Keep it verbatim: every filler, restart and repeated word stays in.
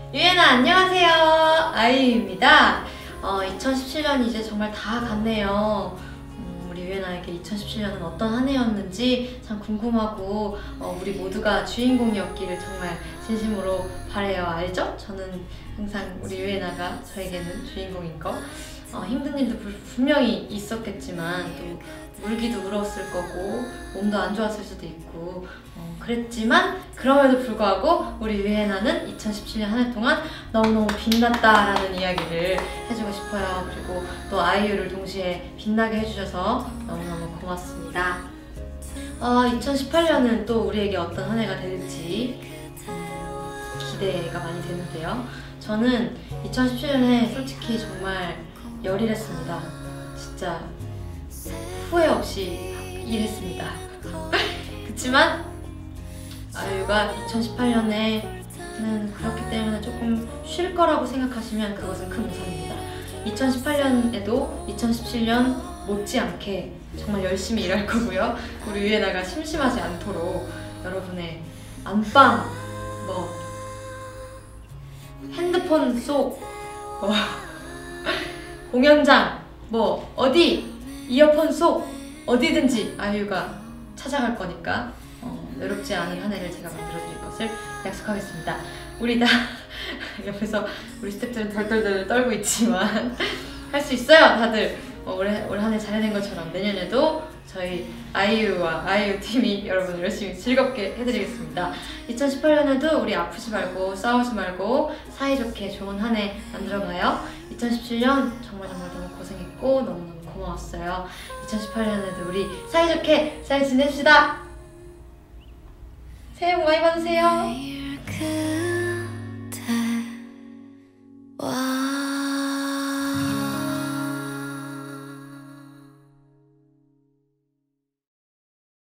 유예나 안녕하세요. 아이유입니다. 어, 이천십칠 년이 이제 정말 다 갔네요. 음, 우리 유예나에게 이천십칠 년은 어떤 한 해였는지 참 궁금하고 어, 우리 모두가 주인공이었기를 정말 진심으로 바라요. 알죠? 저는 항상 우리 유예나가 저에게는 주인공인 거. 어, 힘든 일도 분명히 있었겠지만 또 울기도 울었을 거고 몸도 안 좋았을 수도 있고 어, 그랬지만 그럼에도 불구하고 우리 유예나는 이천십칠 년 한 해 동안 너무너무 빛났다라는 이야기를 해주고 싶어요. 그리고 또 아이유를 동시에 빛나게 해주셔서 너무너무 고맙습니다. 어, 이천십팔 년은 또 우리에게 어떤 한 해가 될지 음, 기대가 많이 되는데요. 저는 이천십칠 년에 솔직히 정말 열일했습니다. 진짜 후회 없이 일했습니다. 그치만 아이유가 이천십팔 년에는 그렇기 때문에 조금 쉴 거라고 생각하시면 그것은 큰 오산입니다. 이천십팔 년에도 이천십칠 년 못지않게 정말 열심히 일할 거고요. 우리 유예나가 심심하지 않도록 여러분의 안방, 뭐 핸드폰 속, 뭐 공연장, 뭐 어디, 이어폰 속 어디든지 아이유가 찾아갈 거니까 어, 외롭지 않은 한 해를 제가 만들어드릴 것을 약속하겠습니다. 우리 다 옆에서 우리 스태프들은 덜덜덜 떨고 있지만 할 수 있어요 다들. 어, 올해 올 한 해 잘해낸 것처럼 내년에도 저희 아이유와 아이유 팀이 여러분을 열심히 즐겁게 해드리겠습니다. 이천십팔 년에도 우리 아프지 말고 싸우지 말고 사이좋게 좋은 한 해 만들어가요. 이천십칠 년 정말 정말 너무 고생했고 너무너무 고마웠어요. 이천십팔 년에도 우리 사이좋게 잘 지냅시다. 새해 복 많이 받으세요.